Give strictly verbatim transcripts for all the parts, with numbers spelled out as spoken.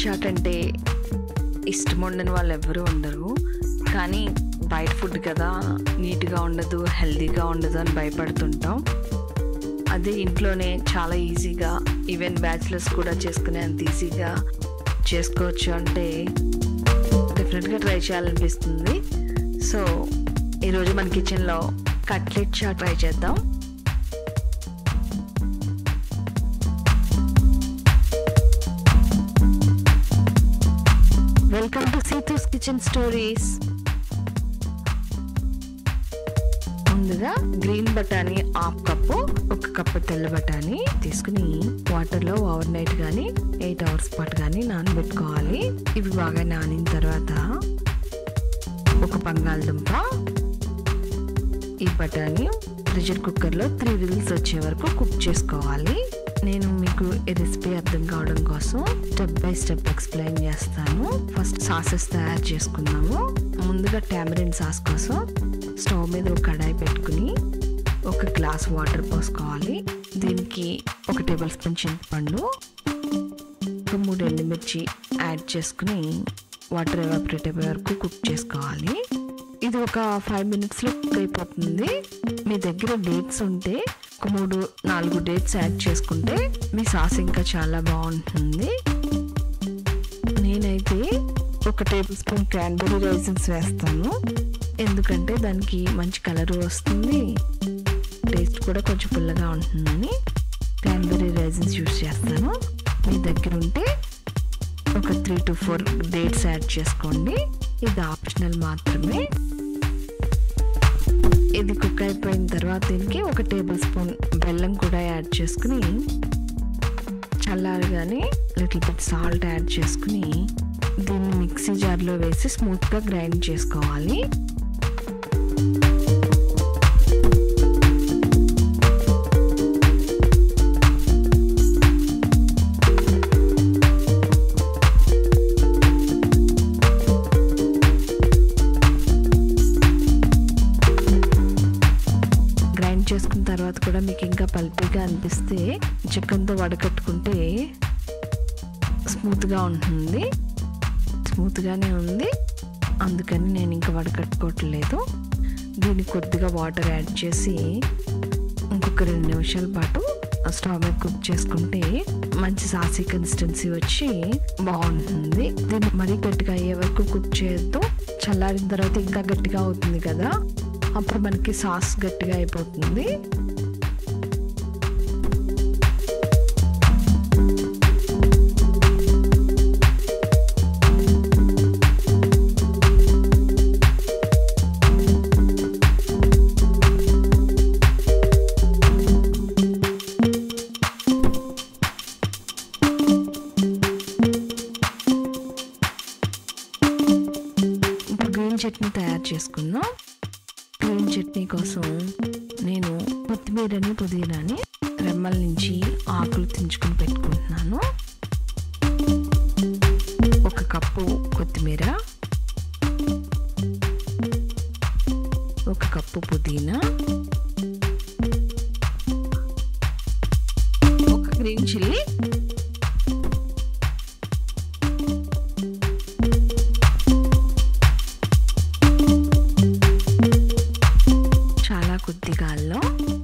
Chat అంటే ఇష్టం ఉండని వాళ్ళు ఎవరు ఉండరు. కానీ బయట ఫుడ్ కదా, నీట్గా ఉండదు, హెల్తీగా ఉండదు అని భయపడుతుంటాం. అదే ఇంట్లోనే చాలా ఈజీగా, ఈవెన్ బ్యాచిలర్స్ కూడా చేసుకునే అంత ఈజీగా చేసుకోవచ్చు అంటే డెఫినెట్గా ట్రై చేయాలనిపిస్తుంది. సో ఈరోజు మన కిచెన్లో కట్లెట్ చాట్ ట్రై చేద్దాం. Welcome to Seethu's kitchen stories. ముందుగా గ్రీన్ బఠానీ హాఫ్ కప్పు, ఒక కప్పు తెల్ల బఠానీ తీసుకుని వాటర్లో ఓవర్ నైట్ కానీ ఎయిట్ అవర్స్ పాటు కానీ నానబెట్టుకోవాలి. ఇవి బాగా నానిన తర్వాత ఒక బంగాళదుంప, ఈ బఠానీ ప్రెషర్ కుక్కర్లో త్రీ విజిల్స్ వచ్చే వరకు కుక్ చేసుకోవాలి. నేను మీకు ఈ రెసిపీ అర్థం కావడం కోసం స్టెప్ బై స్టెప్ ఎక్స్ప్లెయిన్ చేస్తాను. ఫస్ట్ సాసెస్ తయారు చేసుకుందాము. ముందుగా టామరిన్ సాస్ కోసం స్టవ్ మీద ఒక కడాయి పెట్టుకుని ఒక గ్లాస్ వాటర్ పోసుకోవాలి. దీనికి ఒక టేబుల్ స్పూన్ చింతపండు, ఒక మూడు ఎండుమిర్చి యాడ్ చేసుకుని వాటర్ ఎవాపరేట్ అయ్యే వరకు కుక్ చేసుకోవాలి. ఇది ఒక ఫైవ్ మినిట్స్లో కుక్ అయిపోతుంది. మీ దగ్గర డేట్స్ ఉంటే ఒక మూడు నాలుగు డేట్స్ యాడ్ చేసుకుంటే మీ సాస్ ఇంకా చాలా బాగుంటుంది. నేనైతే ఒక టేబుల్ స్పూన్ క్రాన్బెర్రీ రైసిన్స్ వేస్తాను, ఎందుకంటే దానికి మంచి కలర్ వస్తుంది, టేస్ట్ కూడా కొంచెం పుల్లగా ఉంటుందని క్రాన్బెర్రీ రైసిన్స్ యూస్ చేస్తాను. మీ దగ్గర ఉంటే ఒక three to four dates add చేసుకోండి, ఇది ఆప్షనల్ మాత్రమే. ఇది కుక్ అయిపోయిన తర్వాత దీనికి ఒక టేబుల్ స్పూన్ బెల్లం కూడా యాడ్ చేసుకుని చల్లారగానే లిటిల్ బిట్ సాల్ట్ యాడ్ చేసుకుని దీన్ని మిక్సీ జార్లో వేసి స్మూత్గా గ్రైండ్ చేసుకోవాలి. చేసుకున్న తర్వాత కూడా మీకు ఇంకా పల్పీగా అనిపిస్తే చికెన్తో వడకట్టుకుంటే స్మూత్గా ఉంటుంది. స్మూత్గానే ఉంది, అందుకని నేను ఇంకా వడకట్టుకోవట్లేదు. దీనికి కొద్దిగా వాటర్ యాడ్ చేసి ఇంకొక రెండు నిమిషాల పాటు స్టవ్ మీద కుక్ చేసుకుంటే మంచి సాసీ కన్సిస్టెన్సీ వచ్చి బాగుంటుంది. దీన్ని మరీ గట్టిగా అయ్యే వరకు కుక్ చేయొద్దు, చల్లారిన తర్వాత ఇంకా గట్టిగా అవుతుంది కదా, అప్పుడు మనకి సాస్ గట్టిగా అయిపోతుంది. ఇప్పుడు గ్రీన్ చట్నీ తయారు చేసుకుందాం. గ్రీన్ చట్నీ కోసం నేను కొత్తిమీరని పుదీనాని రెమ్మల నుంచి ఆకులు తెంచుకొని పెట్టుకుంటున్నాను. ఒక కప్పు కొత్తిమీర, ఒక కప్పు పుదీనా, ఒక గ్రీన్ చిల్లీ, కొద్దిగా అల్లం,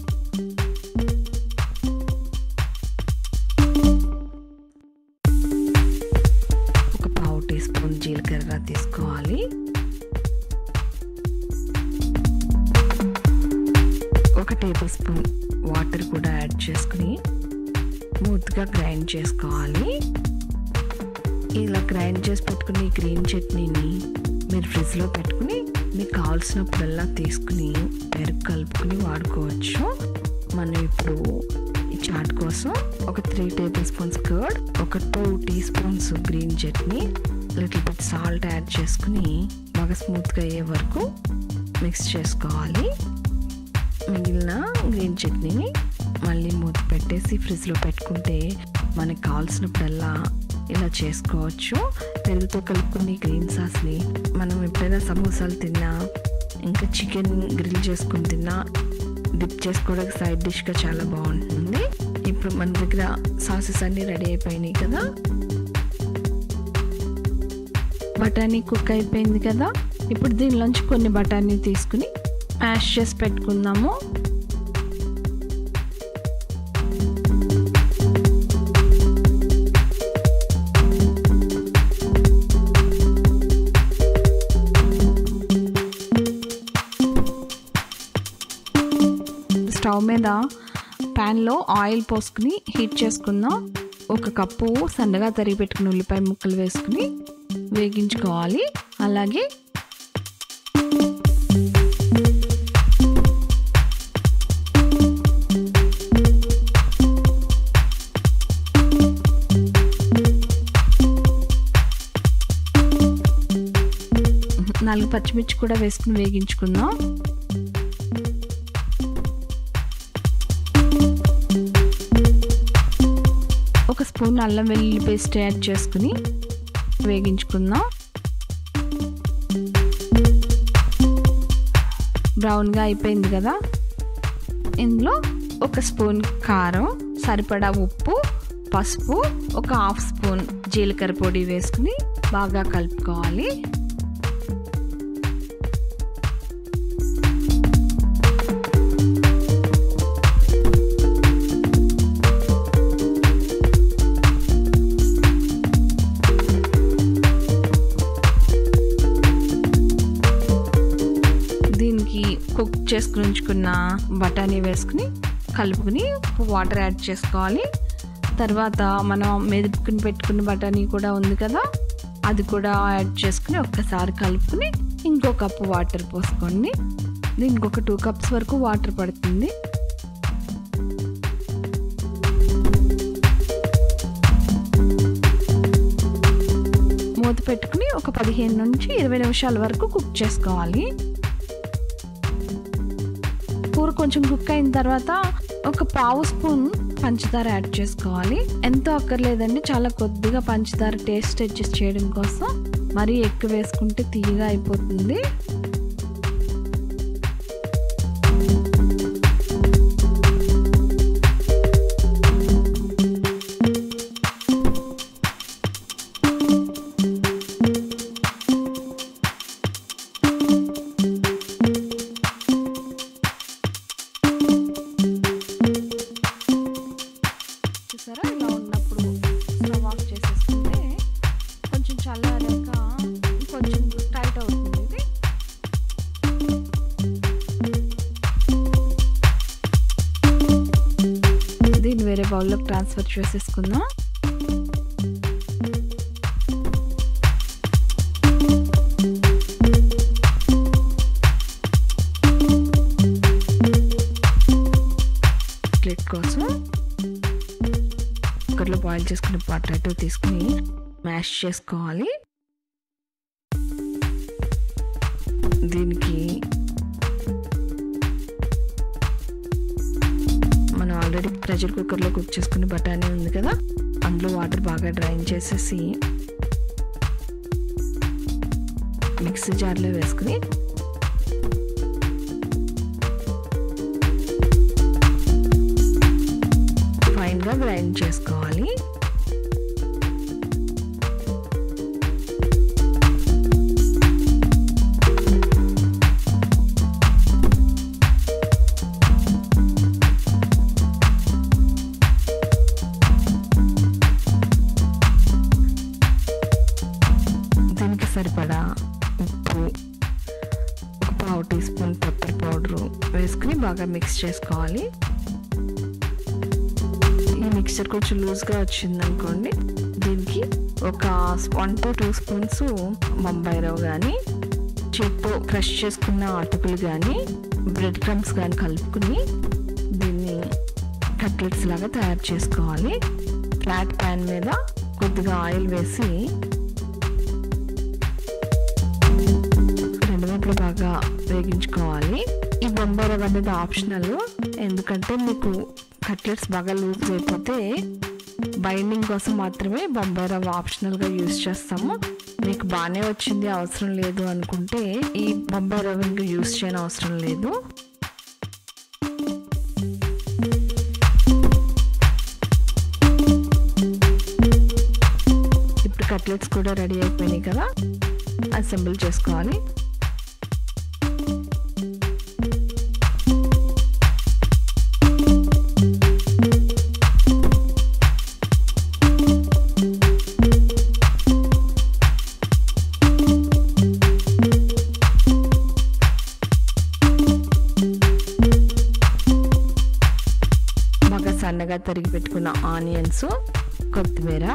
ఒక పావు టీ స్పూన్ జీలకర్ర తీసుకోవాలి, ఒక టేబుల్ స్పూన్ వాటర్ కూడా యాడ్ చేసుకుని స్మూత్గా గ్రైండ్ చేసుకోవాలి. ఇలా గ్రైండ్ చేసి పెట్టుకుని గ్రీన్ చట్నీని మీరు ఫ్రిడ్జ్లో పెట్టుకుని మీకు కావాల్సినప్పుడల్లా తీసుకుని పెరుగు కలుపుకుని వాడుకోవచ్చు. మనం ఇప్పుడు ఈ చాట్ కోసం ఒక త్రీ టేబుల్ స్పూన్స్ కర్డ్, ఒక two teaspoons green chutney, little bit salt add చేసుకుని బాగా స్మూత్గా అయ్యే వరకు మిక్స్ చేసుకోవాలి. మిగిలిన గ్రీన్ చట్నీని మళ్ళీ మూత పెట్టేసి ఫ్రిడ్జ్లో పెట్టుకుంటే మనకు కావాల్సినప్పుడల్లా ఇలా చేసుకోవచ్చు. పెరుగుతో కలుపుకుని గ్రీన్ సాస్ని మనం ఎప్పుడైనా సమోసాలు తిన్నా, ఇంకా చికెన్ గ్రిల్ చేసుకుని తిన్నా డిప్ చేసుకోవడానికి సైడ్ డిష్గా చాలా బాగుంటుంది. ఇప్పుడు మన దగ్గర సాసెస్ అన్నీ రెడీ అయిపోయినాయి కదా, బఠానీ కుక్ అయిపోయింది కదా. ఇప్పుడు దీనిలోంచి కొన్ని బఠానీ తీసుకుని మ్యాష్ చేసి పెట్టుకుందాము. స్టవ్ మీద ప్యాన్లో ఆయిల్ పోసుకుని హీట్ చేసుకుందాం. ఒక కప్పు సన్నగా తరిగి పెట్టుకుని ఉల్లిపాయ ముక్కలు వేసుకుని వేగించుకోవాలి. అలాగే నాలుగు పచ్చిమిర్చి కూడా వేసుకుని వేగించుకుందాం. ఒక స్పూన్ అల్లం వెల్లుల్లి పేస్ట్ యాడ్ చేసుకుని వేగించుకుందాం. బ్రౌన్గా అయిపోయింది కదా. ఇందులో ఒక స్పూన్ కారం, సరిపడా ఉప్పు, పసుపు, ఒక హాఫ్ స్పూన్ జీలకర్ర పొడి వేసుకుని బాగా కలుపుకోవాలి. కుక్ చేసుకుని ఉంచుకున్న బఠానీ వేసుకుని కలుపుకుని వాటర్ యాడ్ చేసుకోవాలి. తర్వాత మనం మెదుపుకుని పెట్టుకున్న బఠానీ కూడా ఉంది కదా, అది కూడా యాడ్ చేసుకుని ఒక్కసారి కలుపుకుని ఇంకో కప్పు వాటర్ పోసుకోండి. దీనికి ఒక టూ కప్స్ వరకు వాటర్ పడుతుంది. మూత పెట్టుకుని ఒక పదిహేను నుంచి ఇరవై నిమిషాల వరకు కుక్ చేసుకోవాలి. కూర కొంచెం కుక్ అయిన తర్వాత ఒక పావు స్పూన్ పంచదార యాడ్ చేసుకోవాలి. ఎంతో అక్కర్లేదండి, చాలా కొద్దిగా పంచదార టేస్ట్ అడ్జస్ట్ చేయడం కోసం. మరీ ఎక్కువ వేసుకుంటే తీయగా అయిపోతుంది. చూసారా, ఇలా ఉన్నప్పుడు స్టవ్ ఆఫ్ చేసేసుకుంటే కొంచెం చల్లారాక కొంచెం టైట్ అవుతుంది ఇది. దీన్ని వేరే బౌల్లోకి ట్రాన్స్ఫర్ చేసేసుకుందాం. ప్లేట్ కోసం కుక్కర్లో బాయిల్ చేసుకుని పొటాటో తీసుకుని మ్యాష్ చేసుకోవాలి. దీనికి మనం ఆల్రెడీ ప్రెషర్ కుక్కర్లో కుక్ చేసుకుని బఠానీ ఉంది కదా, అందులో వాటర్ బాగా డ్రైన్ చేసేసి మిక్సీ జార్లో వేసుకుని ఫైన్గా గ్రైండ్ చేసుకోవాలి. దీనికి సరిపడా ఉప్పు, ఒక పావు టీ స్పూన్ పెప్పర్ పౌడరు వేసుకుని బాగా మిక్స్ చేసుకోవాలి. ఈ మిక్చర్ కొంచెం లూజ్గా వచ్చింది అనుకోండి, దీనికి ఒక one to two spoons Bombay రవ్వ కానీ, చేత్తో క్రష్ చేసుకున్న అటుకులు కానీ, బ్రెడ్ క్రమ్స్ కానీ కలుపుకుని దీన్ని కట్లెట్స్ లాగా తయారు చేసుకోవాలి. ఫ్లాట్ ప్యాన్ మీద కొద్దిగా ఆయిల్ వేసి రెండు వైపులు బాగా వేగించుకోవాలి. ఈ బొంబాయి రవ్వ అనేది ఆప్షనల్, ఎందుకంటే మీకు కట్లెట్స్ బాగా లూజ్ అయిపోతే బైండింగ్ కోసం మాత్రమే బొంబాయి రవ్వ ఆప్షనల్గా యూజ్ చేస్తాము. మీకు బాగానే వచ్చింది అవసరం లేదు అనుకుంటే ఈ బొంబాయి రవ్వ ఇంకా యూజ్ చేయని అవసరం లేదు. ఇప్పుడు కట్లెట్స్ కూడా రెడీ అయిపోయినాయి కదా, అసెంబుల్ చేసుకోవాలి. సన్నగా తరిగి పెట్టుకున్న ఆనియన్స్, కొత్తిమీర,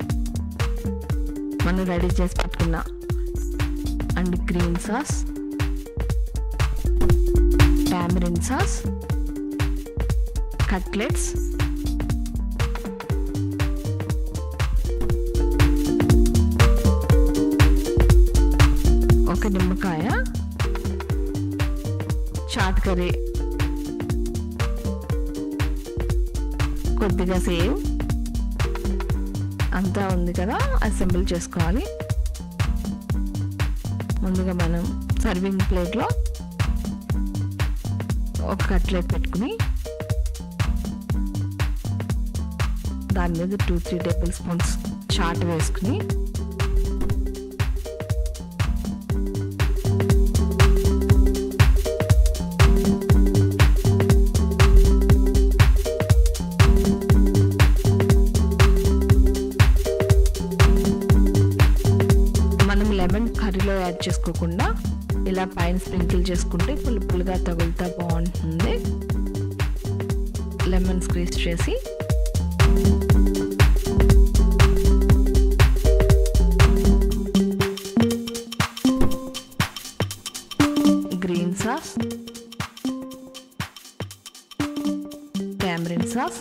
మనం రెడీ చేసి పెట్టుకున్న and green sauce, tamarind sauce, cutlets, ఒక నిమ్మకాయ, చాట్ కర్రీ, కొద్దిగా సేవ్ అంతా ఉంది కదా, అసెంబుల్ చేసుకోవాలి. ముందుగా మనం సర్వింగ్ ప్లేట్లో ఒక కట్లెట్ పెట్టుకుని దాని మీద two three tablespoons chaat వేసుకుని లెమన్ కర్రీలో యాడ్ చేసుకోకుండా ఇలా పైన స్ప్రింకిల్ చేసుకుంటే పుల్ల పుల్లగా తగులుతా బాగుంటుంది. లెమన్ స్క్వీజ్ చేసి గ్రీన్ సాస్, టామరిన్ సాస్,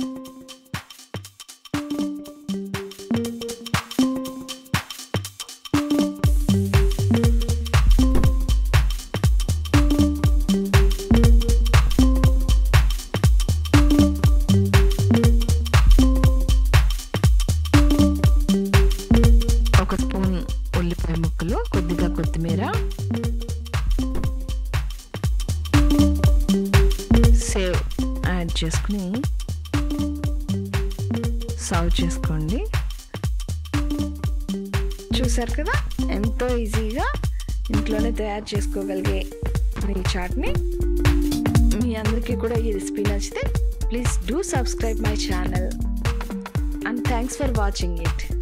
ఒక స్పూన్ ఉల్లిపాయ ముక్కలు, కొద్దిగా కొత్తిమీర, సేవ్ యాడ్ చేసుకుని సర్వ్ చేసుకోండి. చూసారు కదా, ఎంతో ఈజీగా ఇంట్లోనే తయారు చేసుకోగలిగే ఈ చాట్ని. మీ అందరికీ కూడా ఈ రెసిపీ నచ్చితే please do subscribe my channel and thanks for watching it.